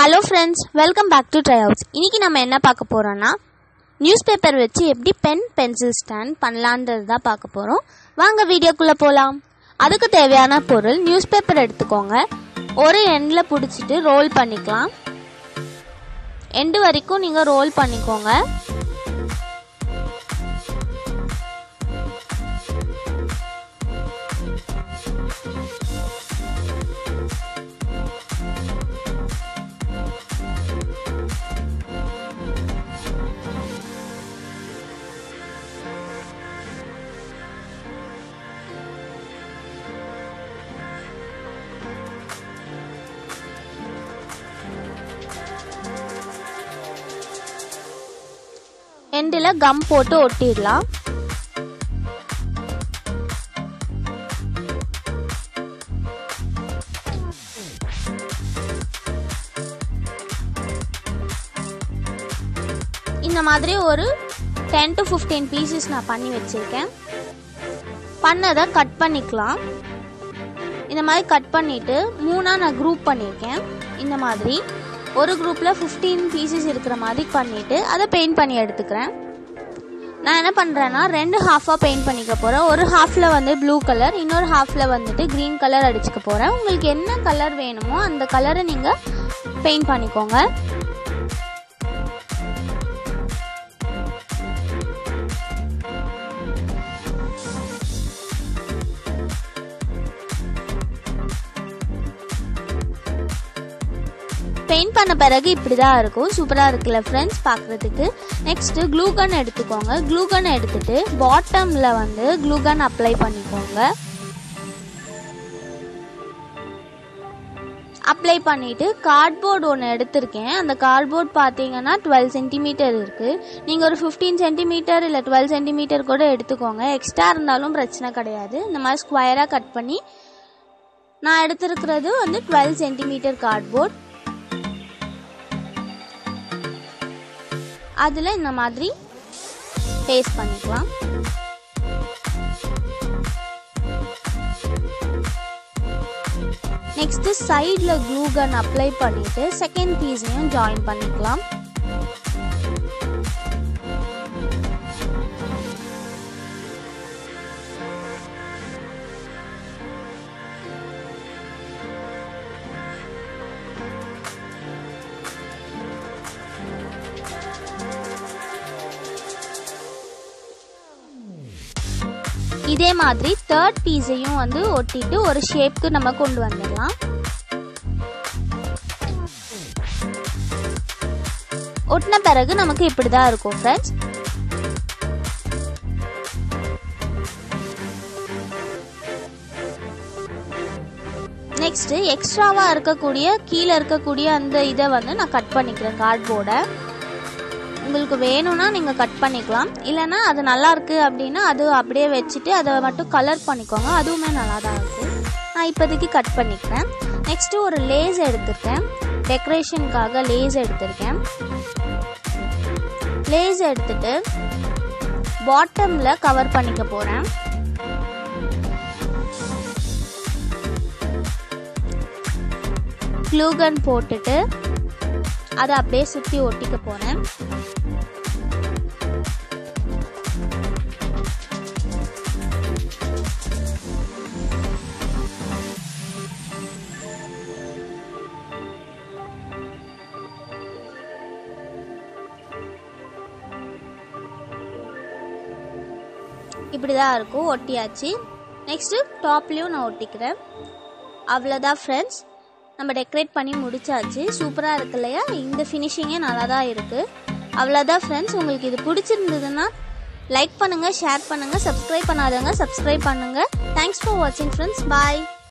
Hello friends, welcome back to Tryouts. இன்னைக்கு நம்ம என்ன பார்க்க போறோம்னா நியூஸ் பேப்பர் வச்சு எப்படி பென் பென்சில் ஸ்டாண்ட் பண்ணலாம்ன்றது தான் பார்க்க போறோம். வாங்க வீடியோக்குள்ள போலாம். அதுக்கு தேவையான பொருள் நியூஸ் பேப்பர் எடுத்துக்கோங்க. ஒரு எண்ட்ல பிடிச்சிட்டு ரோல் பண்ணிக்கலாம். எண்ட் வரைக்கும் நீங்க ரோல் பண்ணிக்கோங்க. எண்டில் கம் போட்டு ஒட்டிடலாம். இந்த மாதிரி ஒரு 10 to 15 பீசஸ் நான் பண்ணி வச்சிருக்கேன். பண்ணதை கட் பண்ணிக்கலாம். இந்த மாதிரி கட் பண்ணிட்டு மூணா நான் குரூப் பண்ணியிருக்கேன். இந்த மாதிரி ஒரு குரூப்பில் 15 பீசஸ் இருக்கிற மாதிரி பண்ணிவிட்டு அதை பெயிண்ட் பண்ணி எடுத்துக்கிறேன். நான் என்ன பண்ணுறேன்னா ரெண்டு ஹாஃபாக பெயிண்ட் பண்ணிக்க போகிறேன். ஒரு ஹாஃபில் வந்து ப்ளூ கலர், இன்னொரு ஹாஃபில் வந்துட்டு க்ரீன் கலர் அடிச்சுக்க போகிறேன். உங்களுக்கு என்ன கலர் வேணுமோ அந்த கலரை நீங்கள் பெயிண்ட் பண்ணிக்கோங்க. பெயிண்ட் பண்ண பிறகு இப்படி தான் இருக்கும். சூப்பராக இருக்குல்ல ஃப்ரெண்ட்ஸ் பார்க்குறதுக்கு. நெக்ஸ்ட்டு க்ளூ கன் எடுத்துக்கோங்க. க்ளூ கன் எடுத்துட்டு பாட்டமில் வந்து க்ளூ கன் அப்ளை பண்ணிக்கோங்க. அப்ளை பண்ணிவிட்டு கார்ட்போர்டு ஒன்று எடுத்திருக்கேன். அந்த கார்ட்போர்ட் பார்த்தீங்கன்னா 12 சென்டிமீட்டர் இருக்குது. நீங்கள் ஒரு 15 சென்டிமீட்டர் இல்லை 12 சென்டிமீட்டர் கூட எடுத்துக்கோங்க. எக்ஸ்ட்ரா இருந்தாலும் பிரச்சனை கிடையாது. இந்த மாதிரி ஸ்கொயராக கட் பண்ணி நான் எடுத்துருக்கிறது வந்து 12 சென்டிமீட்டர் கார்ட்போர்ட். அதில் இந்த மாதிரி பேஸ்ட் பண்ணிக்கலாம். நெக்ஸ்ட் சைடில் க்ளூ கன் அப்ளை பண்ணிட்டு செகண்ட் பீஸையும் ஜாயின் பண்ணிக்கலாம். இதே மாதிரி தேர்ட் பீஸையும் வந்து ஒட்டிட்டு ஒரு ஷேப்க்கு நம்ம கொண்டு வந்துடலாம். ஒட்டின பிறகு நமக்கு இப்படிதான் இருக்கும் ஃப்ரெண்ட்ஸ். நெக்ஸ்ட் எக்ஸ்ட்ராவா இருக்கக்கூடிய கீழே இருக்கக்கூடிய அந்த இதை வந்து நான் கட் பண்ணிக்கிறேன். கார்ட்போர்டை உங்களுக்கு வேணும்னா நீங்கள் கட் பண்ணிக்கலாம். இல்லைன்னா அது நல்லா இருக்குது அப்படின்னா அது அப்படியே வச்சுட்டு அதை மட்டும் கலர் பண்ணிக்கோங்க. அதுவுமே நல்லா தான் இருக்கும். நான் இப்போதைக்கு கட் பண்ணிக்கிறேன். நெக்ஸ்ட்டு ஒரு லேஸ் எடுத்துருக்கேன். டெக்கரேஷனுக்காக லேஸ் எடுத்திருக்கேன். லேஸ் எடுத்துட்டு பாட்டமில் கவர் பண்ணிக்க போகிறேன். க்ளூ கன் போட்டுட்டு அதை அப்படியே சுற்றி ஒட்டிக்க போகிறேன். இப்படிதான் இருக்கும். ஒட்டியாச்சு. நெக்ஸ்ட் டாப்லயும் நான் ஒட்டிக்கிறேன். அவ்வளோதான் ஃப்ரெண்ட்ஸ், நம்ம டெக்கரேட் பண்ணி முடிச்சாச்சு. சூப்பராக இருக்கு இல்லையா? இந்த ஃபினிஷிங்கே நல்லா தான் இருக்குது. அவ்வளோதான் ஃப்ரெண்ட்ஸ். உங்களுக்கு இது பிடிச்சிருந்ததுன்னா லைக் பண்ணுங்கள், ஷேர் பண்ணுங்கள், சப்ஸ்கிரைப் பண்ணாதவங்க சப்ஸ்கிரைப் பண்ணுங்கள். தேங்க்ஸ் ஃபார் வாட்சிங் ஃப்ரெண்ட்ஸ். பாய்.